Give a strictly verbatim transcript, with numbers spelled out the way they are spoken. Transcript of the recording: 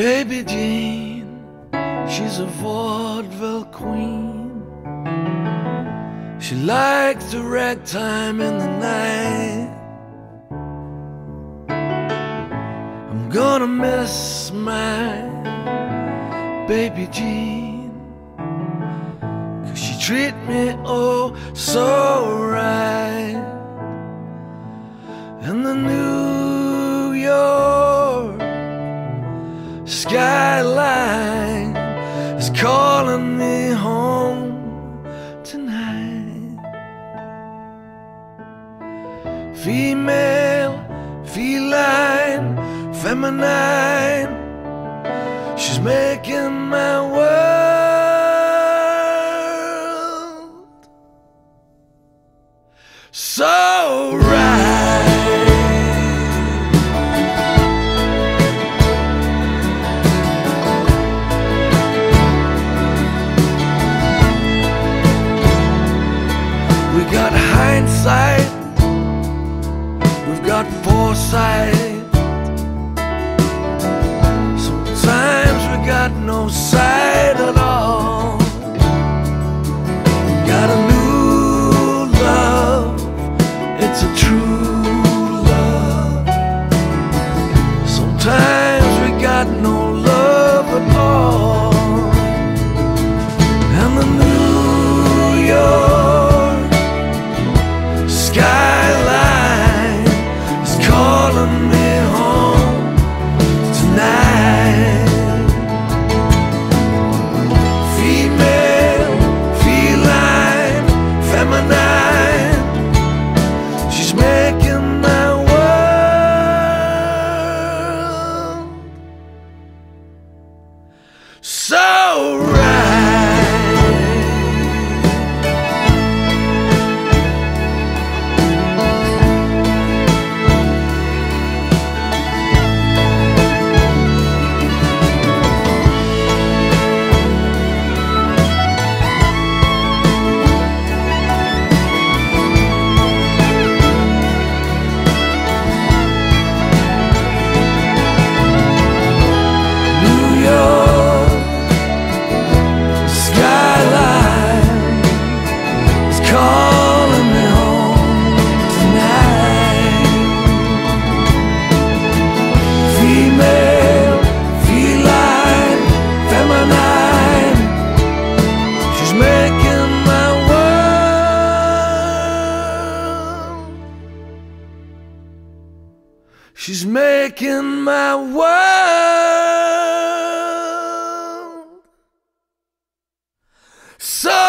Baby Jean, she's a vaudeville queen. She likes the ragtime in the night. I'm gonna miss my baby Jean, 'cause she treat me oh so right. And the New York skyline is calling me home tonight. Female, feline, feminine, she's making my world so right. We got hindsight, we've got foresight. Sometimes we got no sight at all. Got a new love, it's a true love. Sometimes we got no love at all. And the New York skyline is calling me home tonight. Female, feline, feminine, she's making my world so right. She's making my world so